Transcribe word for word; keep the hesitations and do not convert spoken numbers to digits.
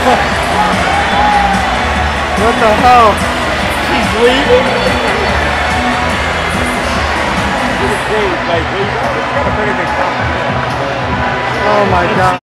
What the hell? She's leaving? Oh my god.